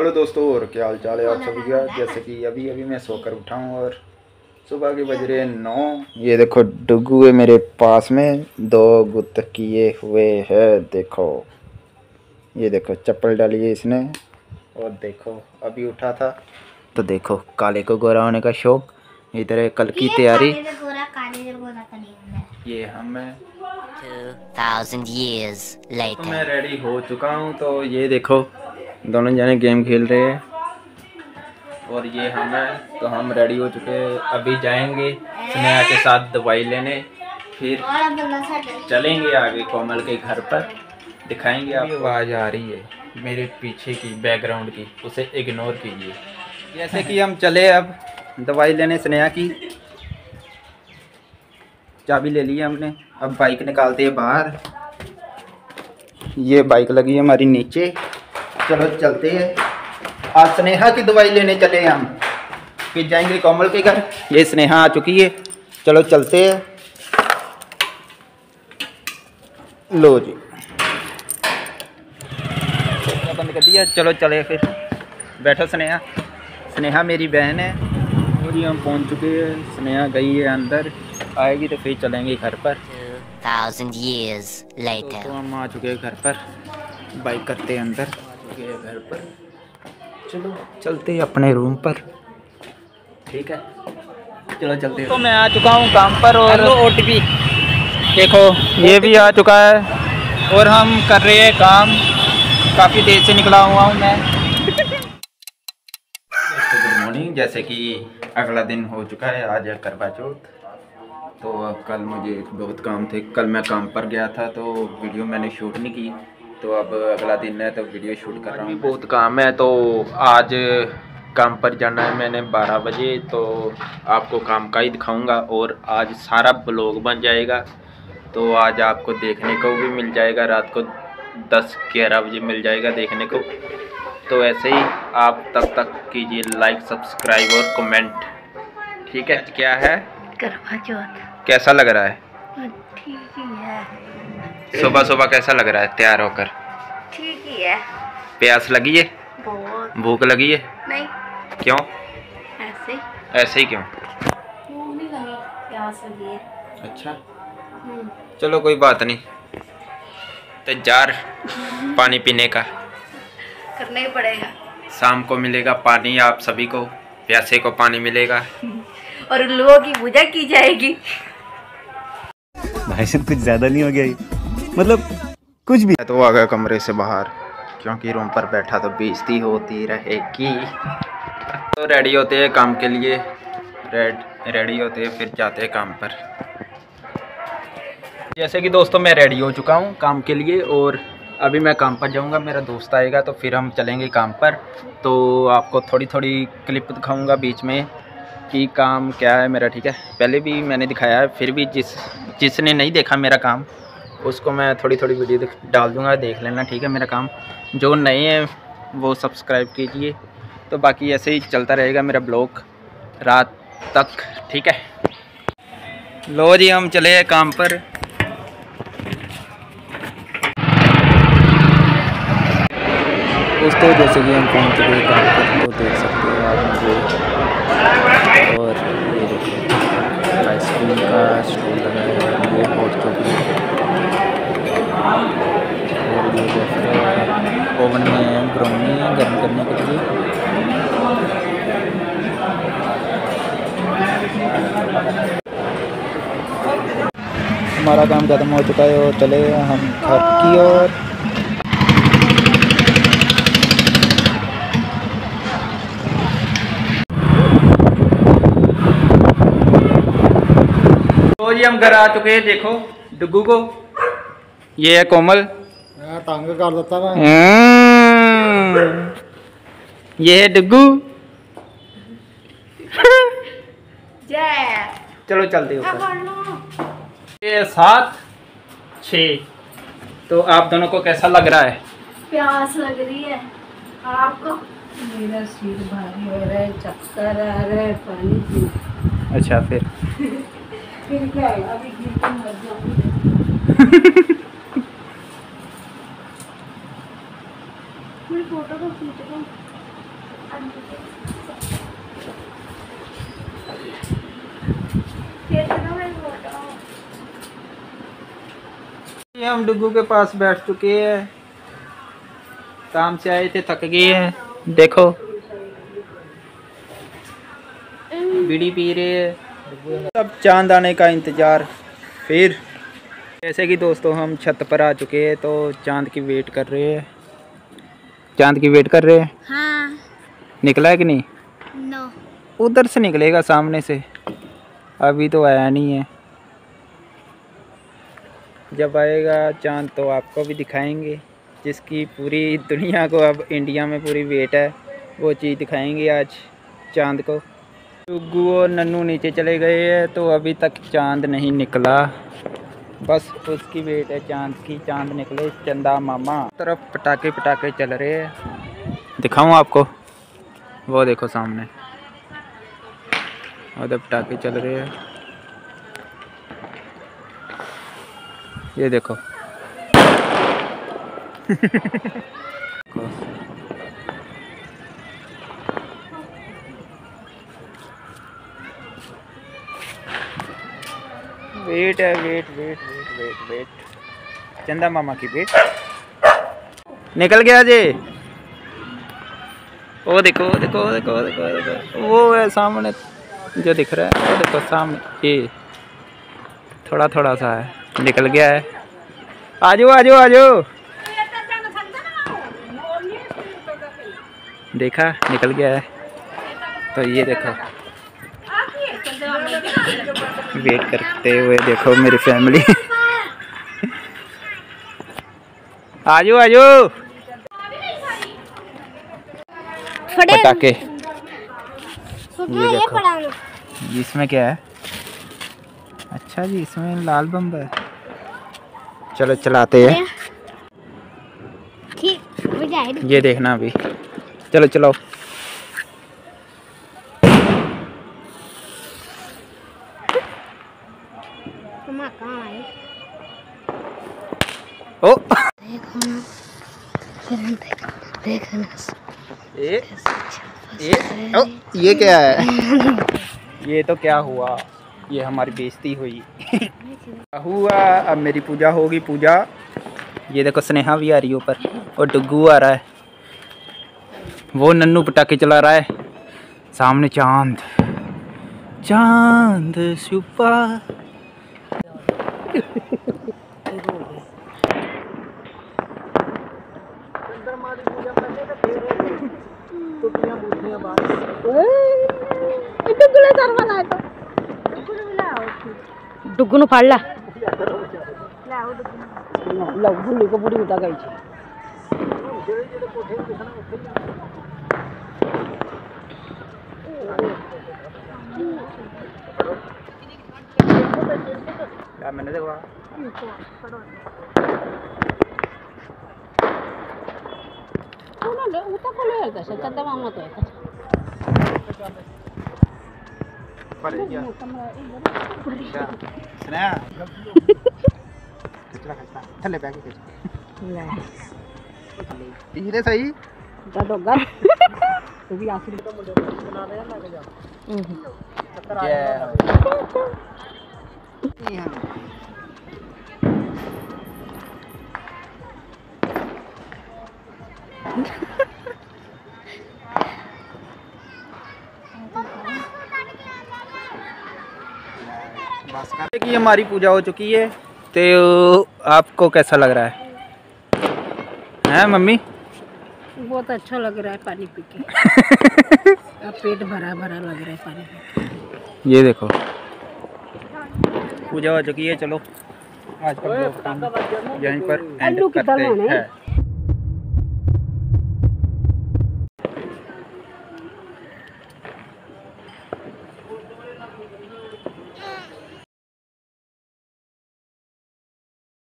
Hello दोस्तों, और क्या हाल चाल है आप सभी का। जैसे कि अभी अभी मैं सोकर उठा हूँ और सुबह के बज रहे 9। ये देखो डुगू है मेरे पास में, 2 गुत किए हुए है। देखो ये देखो चप्पल डाली है इसने। और देखो अभी उठा था तो देखो काले को गोरा होने का शौक। इधर है कल की तैयारी। ये हम 2000 years later. तो मैं रेडी हो चुका हूँ। तो ये देखो दोनों जने गेम खेल रहे हैं और ये हम हैं। तो हम रेडी हो चुके हैं, अभी जाएंगे स्नेहा के साथ दवाई लेने, फिर चलेंगे आगे कोमल के घर पर, दिखाएंगे आपको। आवाज़ आ रही है मेरे पीछे की, बैकग्राउंड की, उसे इग्नोर कीजिए। जैसे कि हम चले अब दवाई लेने स्नेहा की। चाबी ले ली है हमने, अब बाइक निकालते हैं बाहर। ये बाइक लगी है हमारी नीचे। चलो चलते हैं, आज स्नेहा की दवाई लेने चले हैं हम, फिर जाएंगे कोमल के घर। ये स्नेहा आ चुकी है, चलो चलते हैं। लो जी बंद कर दिया, चलो चले फिर। बैठो स्नेहा। स्नेहा मेरी बहन है और ये हम पहुंच चुके हैं। स्नेहा गई है अंदर, आएगी तो फिर चलेंगे घर पर। 2000 years later. तो हम आ चुके हैं घर पर, बाइक करते हैं अंदर गए घर पर। चलो चलते हैं अपने रूम पर, ठीक है चलो चलते हैं। तो मैं आ चुका हूँ काम पर और OTP देखो ये भी आ चुका है और हम कर रहे हैं काम। काफ़ी देर से निकला हुआ हूँ मैं। Good morning. जैसे कि अगला दिन हो चुका है, आज है करवा चौथ। तो कल मुझे बहुत काम थे, कल मैं काम पर गया था तो वीडियो मैंने शूट नहीं की। तो अब अगला दिन है तो वीडियो शूट कर रहा हूँ। बहुत काम है तो आज काम पर जाना है मैंने 12 बजे। तो आपको काम का ही दिखाऊंगा और आज सारा ब्लॉग बन जाएगा। तो आज आपको देखने को भी मिल जाएगा, रात को 10-11 बजे मिल जाएगा देखने को। तो ऐसे ही आप तब तक कीजिए लाइक, सब्सक्राइब और कमेंट, ठीक है। क्या है करवा चौथ, कैसा लग रहा है? ठीक ही है। सुबह सुबह कैसा लग रहा है तैयार होकर? ठीक ही है। प्यास लगी है? बहुत। भूख लगी है? नहीं। क्यों? ऐसे ही। ऐसे ही क्यों? भूख नहीं लगी, प्यास लगी है। अच्छा चलो कोई बात नहीं, तो जार पानी पीने का करना ही पड़ेगा। शाम को मिलेगा पानी, आप सभी को प्यासे को पानी मिलेगा और उन लोगों की पूजा की जाएगी। भाई साहब कुछ ज्यादा नहीं हो गया ये? मतलब कुछ भी। तो आ गया कमरे से बाहर, क्योंकि रूम पर बैठा तो बेइज्जती होती रहेगी। तो रेडी होते हैं काम के लिए, रेडी होते हैं फिर जाते हैं काम पर। जैसे कि दोस्तों मैं रेडी हो चुका हूँ काम के लिए और अभी मैं काम पर जाऊँगा। मेरा दोस्त आएगा तो फिर हम चलेंगे काम पर। तो आपको थोड़ी थोड़ी क्लिप दिखाऊँगा बीच में कि काम क्या है मेरा, ठीक है। पहले भी मैंने दिखाया है, फिर भी जिसने नहीं देखा मेरा काम उसको मैं थोड़ी थोड़ी वीडियो डाल दूँगा, देख लेना, ठीक है मेरा काम। जो नए हैं वो सब्सक्राइब कीजिए। तो बाकी ऐसे ही चलता रहेगा मेरा ब्लॉग रात तक, ठीक है। लो जी हम चले हैं काम पर। दोस्तों जैसे कि हम पहुंच चुके हैं काम पर, तो देख सकते हो आप मुझे। और ये देखिए आइसक्रीम का स्टॉल लगा है, ये हॉट चॉकलेट। और ये देखो ओवन में ब्राउनी है गर्म करने के लिए। हमारा काम ख़त्म हो चुका है और चले हम घर की ओर। तो जी हम घर आ चुके हैं, देखो डुगू को, ये है कोमल, तंग कर देता ना। ये है डुगू। चलो चलते ऊपर। ये 7-6। तो आप दोनों को कैसा लग रहा है? प्यास लग रही है आपको? मेरा सिर भारी हो रहा है, चक्कर आ रहा है, पानी पी। अच्छा फिर क्या है? अभी गिर के मर जाऊंगी। मेरी फोटो को खींच लो। ये हम डुग्गू के पास बैठ चुके हैं, काम से आए थे, थक गए हैं। देखो बीड़ी पी रहे हैं। अब चांद आने का इंतज़ार। फिर जैसे कि दोस्तों हम छत पर आ चुके हैं, तो चांद की वेट कर रहे हैं। चांद की वेट कर रहे हैं। हाँ। निकला है कि नहीं? नो। उधर से निकलेगा, सामने से। अभी तो आया नहीं है। जब आएगा चांद तो आपको भी दिखाएंगे। जिसकी पूरी दुनिया को अब इंडिया में पूरी वेट है, वो चीज़ दिखाएंगे आज चांद को। डुग्गू और नन्नू नीचे चले गए हैं, तो अभी तक चांद नहीं निकला। बस उसकी वेट है चांद की, चांद निकले। चंदा मामा तरफ पटाखे पटाखे चल रहे हैं। दिखाऊं आपको? वो देखो सामने, उधर पटाखे चल रहे हैं। ये देखो वेट है, weight weight weight weight weight. चंदा मामा की वेट। निकल गया जी। वो देखो देखो देखो देखो देखो, वो है सामने जो दिख रहा है। वो देखो सामने, ये थोड़ा थोड़ा सा है, निकल गया है। आजो आजो आजो। देखा, निकल गया है। तो ये देखो वेट करते हुए देखो मेरी फैमिली। आजो आजो। पटाखे ये देखो। इसमें क्या है? अच्छा जी, इसमें लाल बम है। चलो चलाते हैं। ये देखना अभी। चलो चलो। ओ ये क्या है? ये तो क्या हुआ? ये हमारी बेइज्जती हुई। हुआ, अब मेरी पूजा होगी। पूजा। ये देखो स्नेहा भी आ रही है ऊपर, और डुग्गू आ रहा है। वो नन्नू पटाखे चला रहा है। सामने चांद, चांद छुपा। डुग्गू फाड़ ला गुल्ली को बुढ़ी उठा गई। मैंने देखा चंदा मामा तो थले बैग धीरे सही कि हमारी पूजा हो चुकी है। तो आपको कैसा लग रहा है? हैं मम्मी? बहुत अच्छा लग रहा है पानी पी के। अब पेट भरा भरा लग रहा है पानी पी के। ये देखो पूजा हो चुकी है। चलो आज का ब्लॉग यहीं पर एंड करते हैं।